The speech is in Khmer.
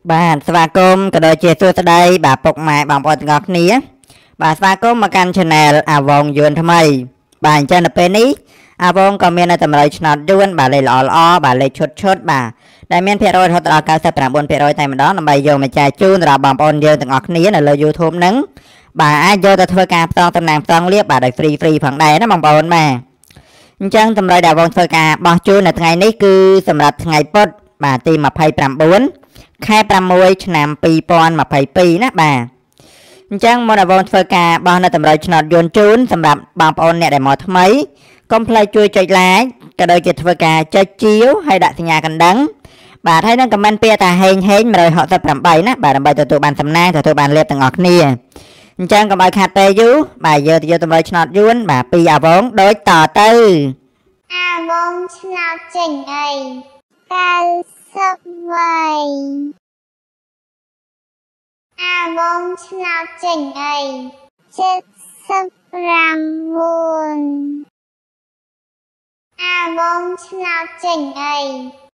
បាទស្វាគមន៍ក៏ដូចជាសួស្តីបាទពុកម៉ែបងប្អូនទាំងអស់គ្នាបាទស្វាគមន៍មកកាន់ Channel អាវងយួនថ្មីបាទអញ្ចឹងនៅពេលនេះអាវងក៏មាននៅតម្រូវឆ្នោតយួនបាទលេខល្អបាទលេខឈុតបាទដែលមានភាគរយរហូតដល់ 99% តែម្ដងដើម្បីយកមកចែកជូនដល់បងប្អូនយើងទាំងអស់គ្នានៅលើ YouTube ហ្នឹងបាទអាចយកទៅធ្វើការផ្សងតំណាងផ្សងលៀបបាទដោយ free ផងដែរណាបងប្អូនបាទអញ្ចឹងតម្រូវដែលបងធ្វើការបោះជូននៅថ្ងៃនេះគឺសម្រាប់ថ្ងៃពុធបាទទី29 ខែ6 ឆ្នាំ2022ណាបាទអញ្ចឹងមុនឲ្យបងធ្វើការបោះនៅតម្រូវឆ្នោតយួនជូនសម្រាប់បងប្អូនអ្នកដែលមកថ្មីកុំភ្លេចជួយចុច like ក៏ដូចជាធ្វើការចុចជាវហើយដាក់សញ្ញាកណ្ដឹងបាទហើយនឹង comment ពាក្យថាហេង168ណាបាទដើម្បីទទួលបានសំណាងទទួលបានលាភទាំងអស់គ្នាអញ្ចឹងកុំឲ្យខាត់ពេលយូរបាទយកទៅយកតម្រូវឆ្នោតយួនបាទពីអាវងដូចតទៅអាវងឆ្នោតចេញអី90វ័យអាវងឆ្នោតចេញអី79អាវងឆ្នោតចេញអី